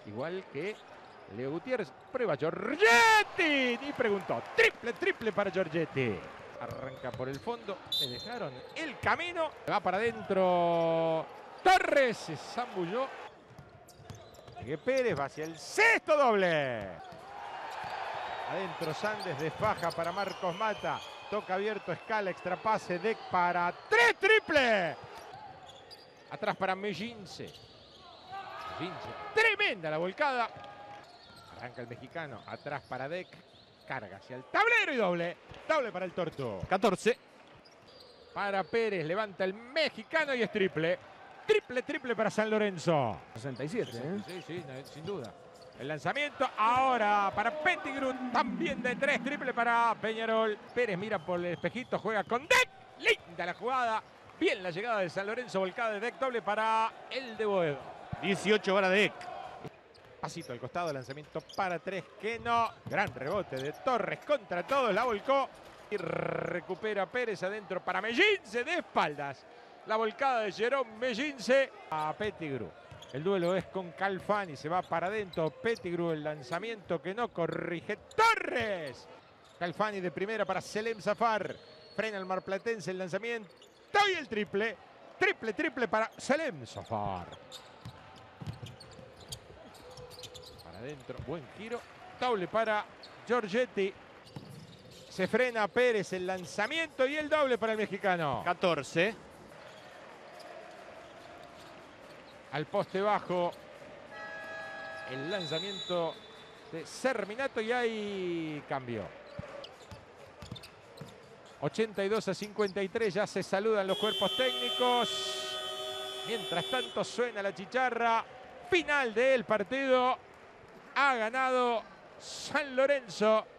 igual que Leo Gutiérrez. Prueba Giorgetti y preguntó, triple para Giorgetti. Arranca por el fondo, le dejaron el camino, va para adentro Torres, se zambulló. Sigue Pérez, va hacia el sexto doble. Adentro Sandes, desfaja para Marcos Mata, toca abierto, escala, extrapase, Deck para tres, triple. Atrás para Mellince. Tremenda la volcada. Arranca el mexicano, atrás para Deck. Carga hacia el tablero y doble. Doble para el Torto. 14. Para Pérez, levanta el mexicano y es triple. Triple para San Lorenzo. 67, ¿eh? Sí, sin duda. El lanzamiento ahora para Pettigrew. También de tres, triple para Peñarol. Pérez mira por el espejito, juega con Deck. Linda la jugada. Bien la llegada de San Lorenzo, volcada de Deck, doble para el de Boedo. 18 para Deck. Pasito al costado, lanzamiento para tres, que no. Gran rebote de Torres contra todos, la volcó. Y recupera Pérez adentro para Mellince de espaldas. La volcada de Jerome Mellince a Pettigrew. El duelo es con Calfani, se va para adentro. Pettigrew, el lanzamiento que no corrige Torres. Calfani de primera para Selem Zafar. Frena el marplatense el lanzamiento y el triple. Triple para Selem Zafar. Adentro, buen giro, doble para Giorgetti. Se frena Pérez, el lanzamiento y el doble para el mexicano. 14. Al poste bajo, el lanzamiento de Serminato y ahí cambió. 82-53, ya se saludan los cuerpos técnicos. Mientras tanto suena la chicharra. Final del partido. Ha ganado San Lorenzo.